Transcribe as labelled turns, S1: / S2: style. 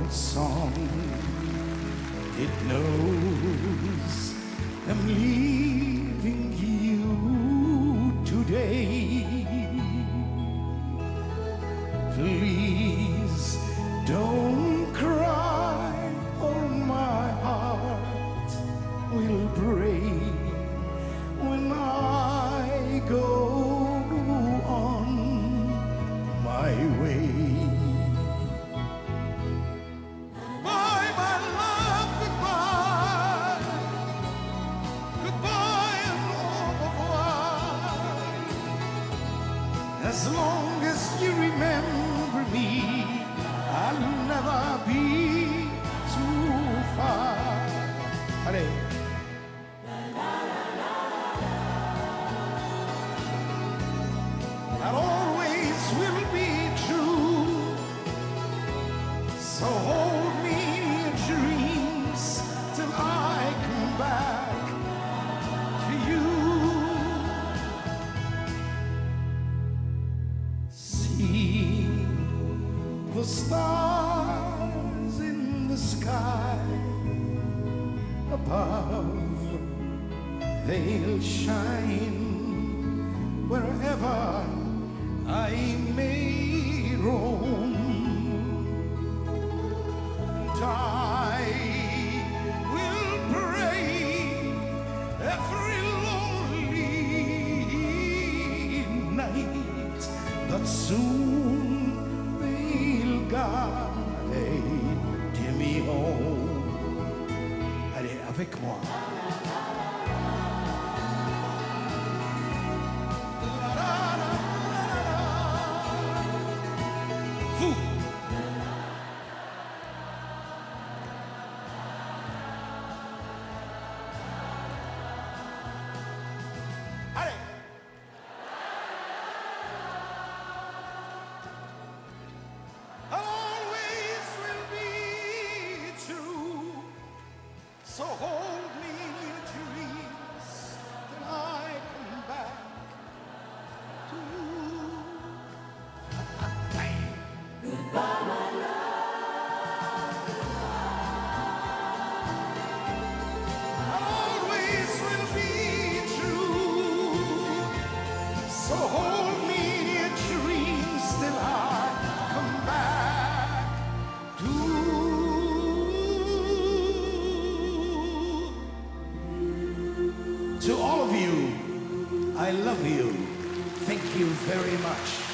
S1: what song it knows. I'm leaving you today. Please don't cry, or my heart will break when I go on my way. Goodbye, my love, goodbye. Goodbye and au revoir. As long as you remember me, I'll never be too far. Allez. That always will be true. So hold me in your dreams till I come back to you. See the stars in the sky above, they'll shine wherever I may roam. And I will pray every lonely night that soon they'll guide me home. Allez, avec moi. Vous. Allez. Always will be true. So hold me in your dreams till I come back to you.
S2: Goodbye, my love.
S1: Always will be true. So hold me in your dreams till I come back to you. To all of you, I love you. Thank you very much.